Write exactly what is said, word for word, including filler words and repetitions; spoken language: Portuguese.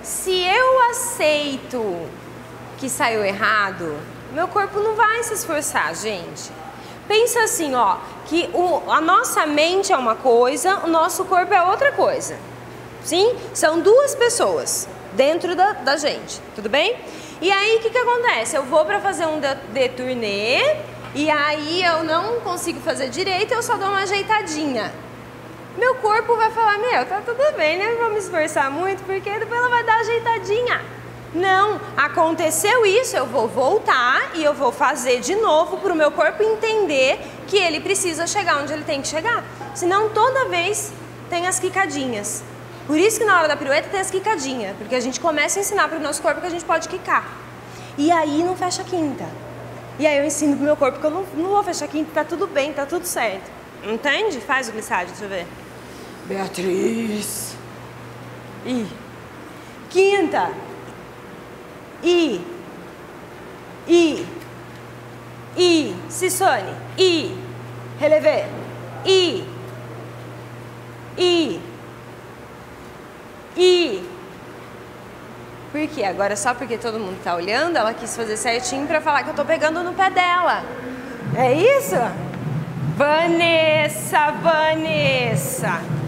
se eu aceito que saiu errado, meu corpo não vai se esforçar, gente. Pensa assim, ó, que o, a nossa mente é uma coisa, o nosso corpo é outra coisa. Sim? São duas pessoas dentro da, da gente, tudo bem? E aí, o que que acontece? Eu vou pra fazer um detournê e aí eu não consigo fazer direito, eu só dou uma ajeitadinha. Meu corpo vai falar, meu, tá tudo bem, né? Não vou me esforçar muito, porque depois ela vai dar ajeitadinha. Não, aconteceu isso, eu vou voltar e eu vou fazer de novo para o meu corpo entender que ele precisa chegar onde ele tem que chegar. Senão toda vez tem as quicadinhas. Por isso que na hora da pirueta tem as quicadinhas, porque a gente começa a ensinar para o nosso corpo que a gente pode quicar. E aí não fecha a quinta. E aí eu ensino pro meu corpo que eu não, não vou fechar a quinta, tá tudo bem, tá tudo certo. Entende? Faz o glissade, deixa eu ver. Beatriz. I. Quinta. I. I. I. Cissone. I. Relevé. I. I. I. Por quê? Agora só porque todo mundo tá olhando, ela quis fazer certinho pra falar que eu tô pegando no pé dela. É isso? Vanessa, Vanessa.